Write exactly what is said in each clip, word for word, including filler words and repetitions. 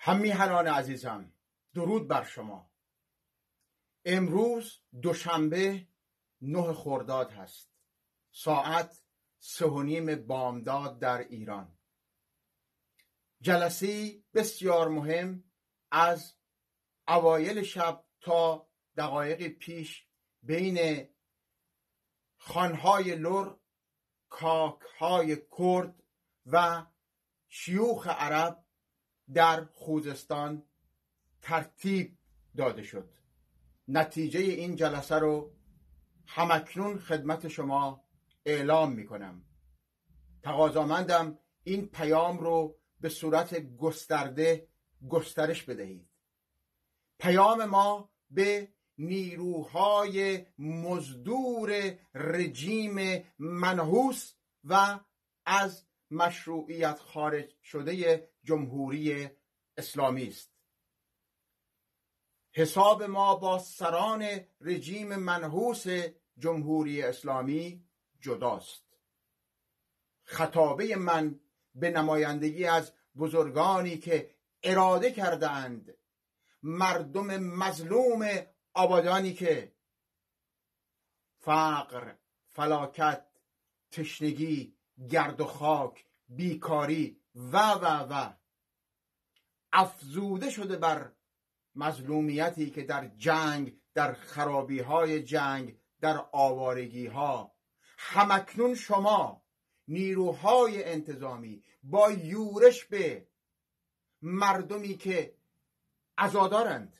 هممیهنان عزیزم، درود بر شما. امروز دوشنبه نه خرداد هست. ساعت سه و نیم بامداد در ایران. جلسه بسیار مهم از اوایل شب تا دقایق پیش بین خانهای لر، کاکهای کرد و شیوخ عرب در خوزستان ترتیب داده شد. نتیجه این جلسه رو همکنون خدمت شما اعلام می کنم. تقاضامندم این پیام رو به صورت گسترده گسترش بدهید. پیام ما به نیروهای مزدور رژیم منحوس و از مشروعیت خارج شده جمهوری اسلامی است. حساب ما با سران رژیم منحوس جمهوری اسلامی جداست. خطابه من به نمایندگی از بزرگانی که اراده کردند مردم مظلوم آبادانی که فقر، فلاکت، تشنگی، گرد و خاک، بیکاری و و و افزوده شده بر مظلومیتی که در جنگ، در خرابی های جنگ، در آوارگی ها همکنون شما نیروهای انتظامی با یورش به مردمی که عزادارند،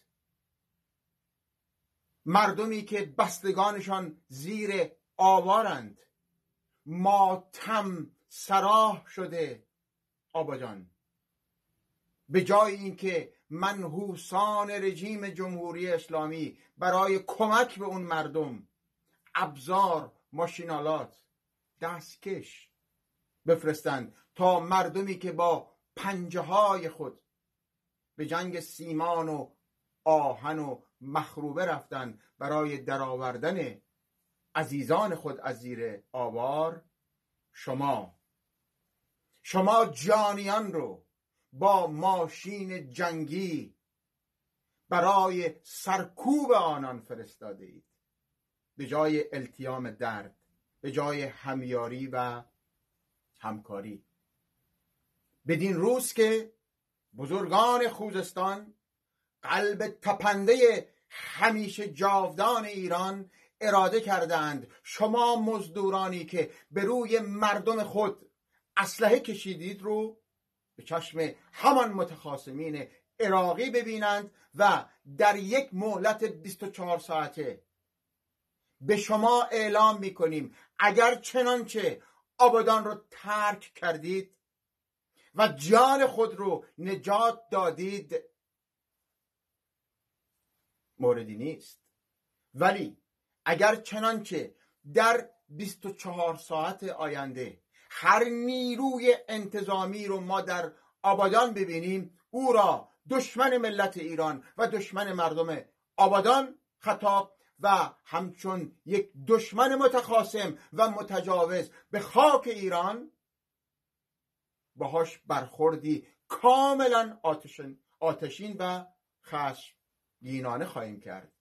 مردمی که بستگانشان زیر آوارند، ماتم سراح شده آبادان، به جای اینکه منحوسان رژیم جمهوری اسلامی برای کمک به اون مردم ابزار، ماشینالات، دستکش بفرستند تا مردمی که با پنجه های خود به جنگ سیمان و آهن و مخروبه رفتن برای درآوردن عزیزان خود از زیر آوار، شما شما جانیان رو با ماشین جنگی برای سرکوب آنان فرستاده اید، به جای التیام درد، به جای همیاری و همکاری. بدین روز که بزرگان خوزستان، قلب تپنده همیشه جاودان ایران، اراده کردند شما مزدورانی که به روی مردم خود اسلحه کشیدید رو به چشم همان متخاصمین عراقی ببینند و در یک مهلت بیست و چهار ساعته به شما اعلام میکنیم اگر چنانچه آبادان رو ترک کردید و جان خود رو نجات دادید موردی نیست، ولی اگر چنانچه در بیست و چهار ساعت آینده هر نیروی انتظامی رو ما در آبادان ببینیم، او را دشمن ملت ایران و دشمن مردم آبادان خطاب و همچون یک دشمن متخاصم و متجاوز به خاک ایران باهاش برخوردی کاملا آتشین, آتشین و خشمگینانه خواهیم کرد.